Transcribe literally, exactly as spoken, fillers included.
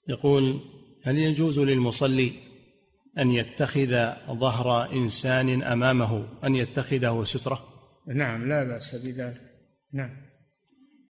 يقول: هل يجوز للمصلي أن يتخذ ظهر إنسان أمامه أن يتخذه سترة؟ نعم، لا بأس بذلك. نعم.